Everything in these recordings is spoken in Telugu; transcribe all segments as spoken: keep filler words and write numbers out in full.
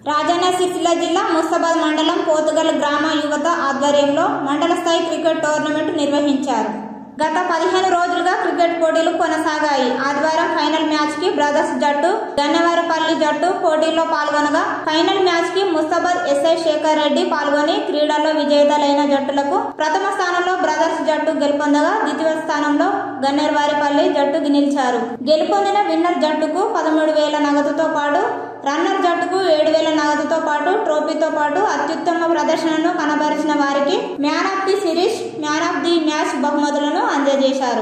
రాజన్న సిరిసిల్ల జిల్లా ముస్తాబాద్ మండలం పోతుగల్ గ్రామ యువత ఆధ్వర్యంలో మండల స్థాయి క్రికెట్ టోర్నమెంట్ నిర్వహించారు. గత పదిహేను రోజులుగా క్రికెట్ పోటీలు కొనసాగాయి. ఆదివారం ఫైనల్ మ్యాచ్ కి బ్రదర్స్ జట్టు గన్నవరపల్లి జట్టు పోటీల్లో పాల్గొనగా ఫైనల్ మ్యాచ్ కి ముస్తాబాద్ ఎస్ఐ శేఖర్ రెడ్డి పాల్గొని క్రీడల్లో విజేతలైన జట్టులకు ప్రథమ స్థానంలో బ్రదర్స్ జట్టు గెలుపొందగా ద్వితీయ స్థానంలో గన్నవరపల్లి జట్టు నిలిచారు. గెలుపొందిన విన్నర్ జట్టుకు పదమూడు వేల నగదుతో పాటు రన్నర్ జట్టుకు ఏడు వేల నగదుతో పాటు ట్రోఫీతో పాటు అత్యుత్తమ ప్రదర్శనను కనబరిచిన వారికి man of the series, man of the match బహుమతులను అందజేశారు.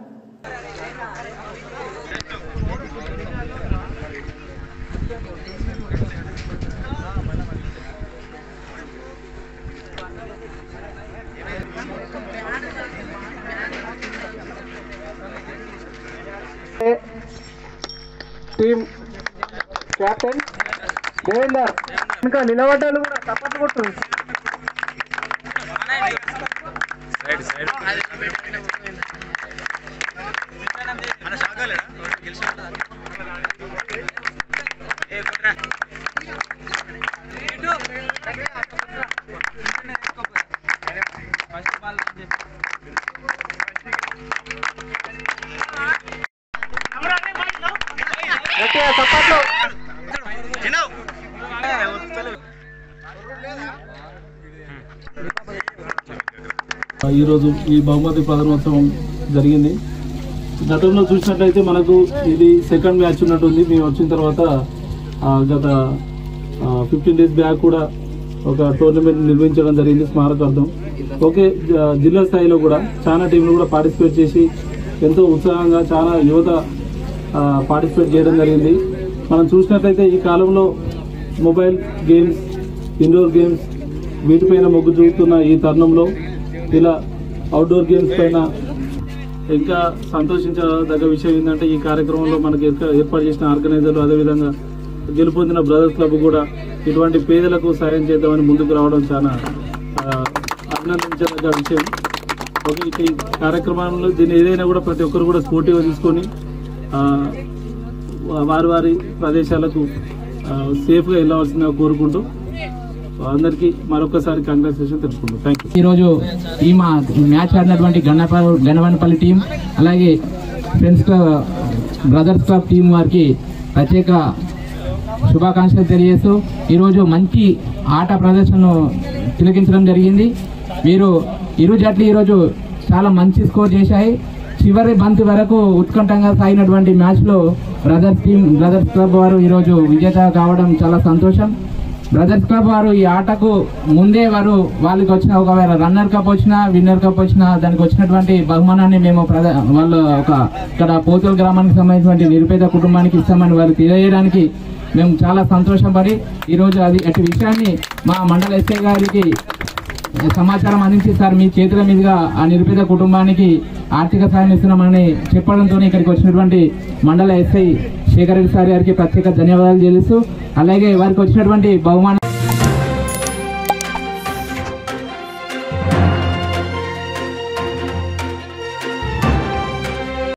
టీమ్ కెప్టెన్ దేవేందర్ ఇంకా నిలబడ్డాలు కూడా తప్పట్లు కొట్టు. ఈరోజు ఈ బహుమతి ప్రధానోత్సవం జరిగింది. గతంలో చూసినట్లయితే మనకు ఇది సెకండ్ మ్యాచ్ ఉన్నట్టుంది. మేము వచ్చిన తర్వాత గత ఫిఫ్టీన్ డేస్ బ్యాక్ కూడా ఒక టోర్నమెంట్ నిర్వహించడం జరిగింది స్మారకార్థం. ఓకే, జిల్లా స్థాయిలో కూడా చాలా టీంలు కూడా పార్టిసిపేట్ చేసి ఎంతో ఉత్సాహంగా చాలా యువత పార్టిసిపేట్ చేయడం జరిగింది. మనం చూసినట్లయితే ఈ కాలంలో మొబైల్ గేమ్స్, ఇండోర్ గేమ్స్ వీటిపైన మొగ్గు చూపుతున్న ఈ తరుణంలో ఇలా అవుట్డోర్ గేమ్స్ పైన ఇంకా సంతోషించదగ్గ విషయం ఏంటంటే ఈ కార్యక్రమంలో మనకి ఏర్పాటు చేసిన ఆర్గనైజర్లు, అదేవిధంగా గెలుపొందిన బ్రదర్స్ క్లబ్ కూడా ఇటువంటి పేదలకు సాయం చేద్దామని ముందుకు రావడం చాలా అభినందించదగ్గ విషయం. ఓకే, ఈ కార్యక్రమంలో దీన్ని ఏదైనా కూడా ప్రతి ఒక్కరు కూడా స్పోర్టివ్గా తీసుకొని వారి వారి ప్రదేశాలకు సేఫ్గా వెళ్ళవలసిందిగా కోరుకుంటూ అందరికీ మరొకసారి కంగ్రాచులేషన్ తెలుసుకుంటాం. Thank you. ఈరోజు ఈ మా మ్యాచ్ ఆడినటువంటి గన్నప గన్నవనపల్లి టీం, అలాగే friends club brothers club team వారికి ప్రత్యేక శుభాకాంక్షలు తెలియజేస్తూ ఈరోజు మంచి ఆట ప్రదర్శనను తిలకించడం జరిగింది. వీరు ఇరు జట్లు ఈరోజు చాలా మంచి స్కోర్ చేశాయి. చివరి బంతి వరకు ఉత్కంఠంగా సాగినటువంటి మ్యాచ్లో బ్రదర్స్ టీం బ్రదర్స్ క్లబ్ వారు ఈరోజు విజేత కావడం చాలా సంతోషం. బ్రదర్స్ క్లబ్ వారు ఈ ఆటకు ముందే వారు వాళ్ళకి వచ్చిన ఒకవేళ రన్నర్ కప్ వచ్చినా విన్నర్ కప్ వచ్చినా దానికి వచ్చినటువంటి బహుమానాన్ని మేము ప్రధా వాళ్ళు ఒక ఇక్కడ పోతుల గ్రామానికి సంబంధించినటువంటి నిరుపేద కుటుంబానికి ఇస్తామని వారు తెలియజేయడానికి మేము చాలా సంతోషపడి ఈరోజు అది అటు విషయాన్ని మా మండల ఎస్ఐ గారికి సమాచారం అందించి సార్ మీ చేతుల మీదుగా ఆ నిరుపేద కుటుంబానికి ఆర్థిక సాయం ఇస్తున్నామని చెప్పడంతో ఇక్కడికి వచ్చినటువంటి మండల ఎస్ఐ శేఖర్ రెడ్డి సార్ గారికి ప్రత్యేక ధన్యవాదాలు చెల్లిస్తూ అలాగే వారికి వచ్చినటువంటి బహుమానం